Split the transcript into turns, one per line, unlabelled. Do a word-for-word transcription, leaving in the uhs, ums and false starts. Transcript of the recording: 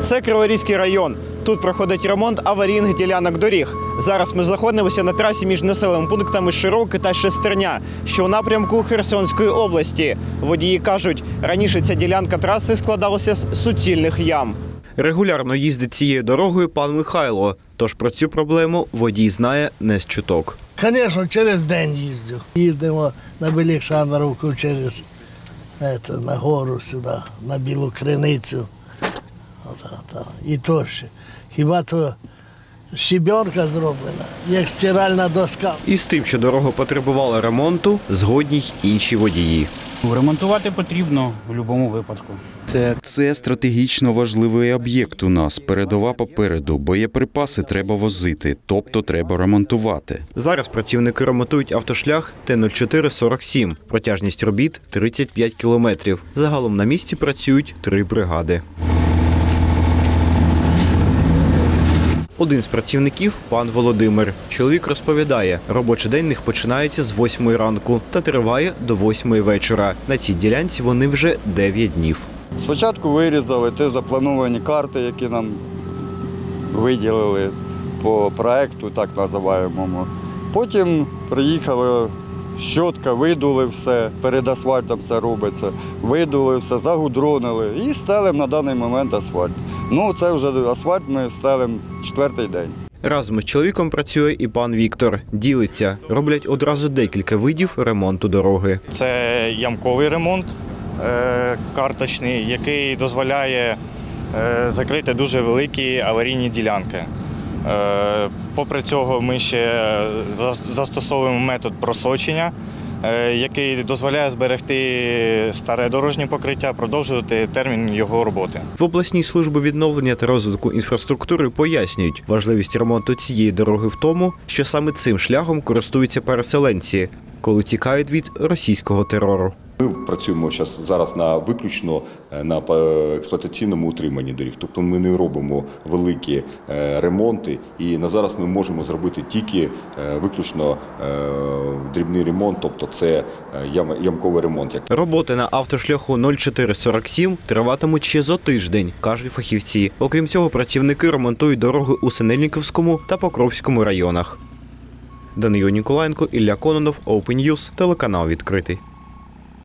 Це Криворізький район. Тут проходить ремонт аварійних ділянок доріг. Зараз ми знаходимося на трасі між населеними пунктами Широке та Шестерня, що у напрямку Херсонської області. Водії кажуть, раніше ця ділянка траси складалася з суцільних ям. Регулярно їздить цією дорогою пан Михайло, тож про цю проблему водій знає не з чуток.
Звісно, через день їздю. Їздимо на Белоксандровку через это, на гору сюди, на Білу Криницю. І то ще. Хіба то щебенка зроблена, як стиральна доска.
І з тим, що дорога потребувала ремонту, згодні й інші водії.
Ремонтувати потрібно в будь-якому випадку.
Це... Це стратегічно важливий об'єкт у нас. Передова попереду. Боєприпаси треба возити, тобто треба ремонтувати.
Зараз працівники ремонтують автошлях Т нуль чотири сорок сім. Протяжність робіт – тридцять п'ять кілометрів. Загалом на місці працюють три бригади. Один з працівників – пан Володимир. Чоловік розповідає, робочий день у них починається з восьмої ранку та триває до восьмої вечора. На цій ділянці вони вже дев'ять днів.
Спочатку вирізали ті заплановані карти, які нам виділили по проєкту, так називаємо. Потім приїхали, щотка, видули все, перед асфальтом все робиться. Видули все, загудронили і стелимо на даний момент асфальт. Ну, це вже асфальт ми стелимо четвертий день.
Разом із чоловіком працює і пан Віктор. Ділиться. Роблять одразу декілька видів ремонту дороги.
Це ямковий ремонт карточний, який дозволяє закрити дуже великі аварійні ділянки. Попри цього ми ще застосовуємо метод просочення, який дозволяє зберегти старе дорожнє покриття, продовжувати термін його роботи.
В обласній службі відновлення та розвитку інфраструктури пояснюють, важливість ремонту цієї дороги в тому, що саме цим шляхом користуються переселенці, коли тікають від російського терору.
Ми працюємо зараз на виключно на експлуатаційному утриманні доріг. Тобто ми не робимо великі ремонти і на зараз ми можемо зробити тільки виключно дрібний ремонт, тобто це ямковий ремонт.
Роботи на автошляху нуль чотири сорок сім триватимуть ще зо тиждень, кажуть фахівці. Окрім цього, працівники ремонтують дороги у Синельниківському та Покровському районах. Данило Ніколаєнко, Ілля Кононов, Open News, телеканал «Відкритий».